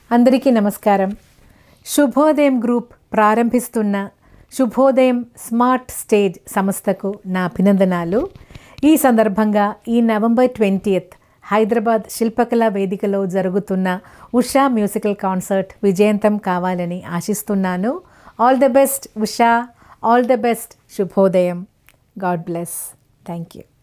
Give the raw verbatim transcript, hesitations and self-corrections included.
అందరికీ నమస్కారం. శుభోదయం గ్రూప్ ప్రారంభిస్తున్న శుభోదయం స్మార్ట్ స్టేజ్ సంస్థకు నా అభినందనాలు. ఈ సందర్భంగా ఈ నవంబర్ ట్వంటీయత్ హైదరాబాద్ శిల్పకళా వేదికలో జరుగుతున్న ఉషా మ్యూజికల్ కాన్సర్ట్ విజయంతం కావాలని ఆశిస్తున్నాను. All the best Usha, all the best శుభోదయం. God bless. Thank you.